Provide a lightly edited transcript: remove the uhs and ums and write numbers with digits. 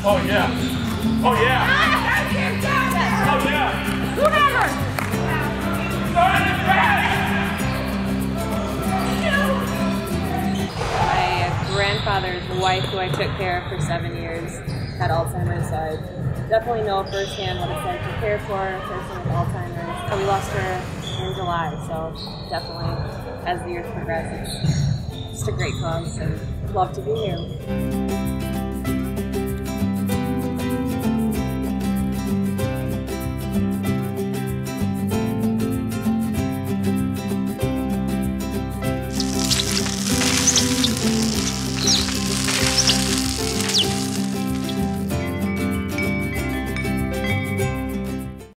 Oh yeah. Oh yeah. Oh yeah. Whoever. Start in the back. My grandfather's wife, who I took care of for 7 years, had Alzheimer's, so I definitely know firsthand what it's like to care for a person with Alzheimer's. So we lost her in July, so definitely, as the years progress, it's just a great cause and love to be here.